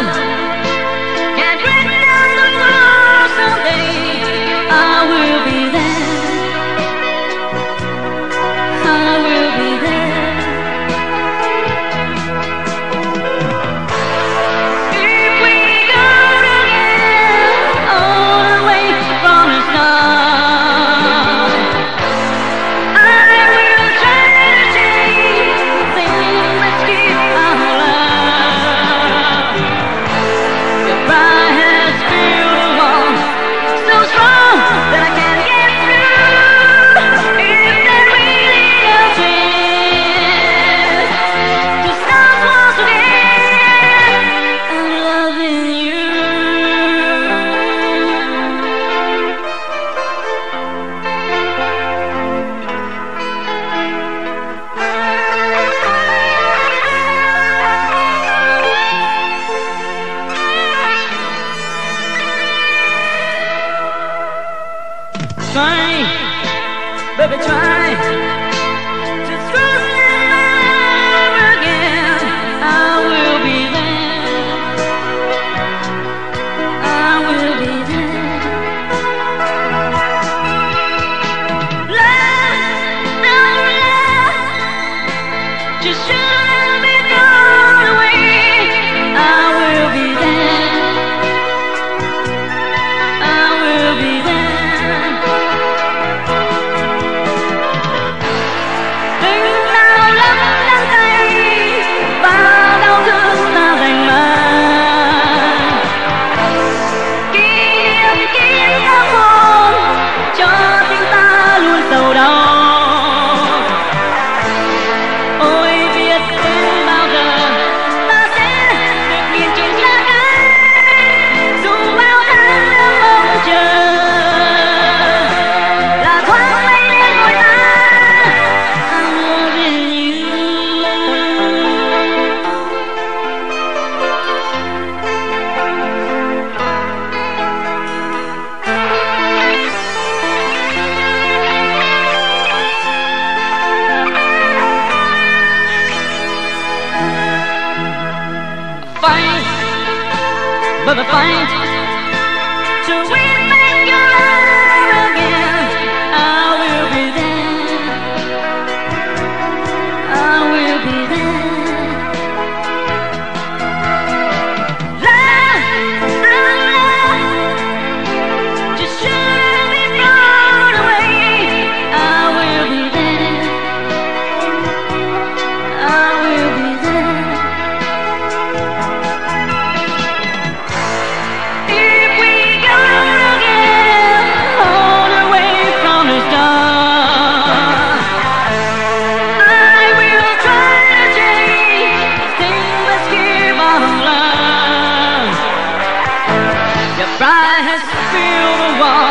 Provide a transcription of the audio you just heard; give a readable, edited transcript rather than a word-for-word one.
love can break down the walls someday. I will be there. I will be there. If we go together all the way from the start, I will try to change things that keep our love. Your pride has built a wall so strong that I can't get through. If there really a chance to stop once again, I'm loving you. Try, baby, try to trust me never again. I will be there. I will be there. Love, no love, just shouldn't have been thrown away. I will be there. I will be there. Fight, but the fight to remake your love again. I will be there. I will be there. Love, just shouldn't be thrown away. I will be there. I will be there. Pride has built a wall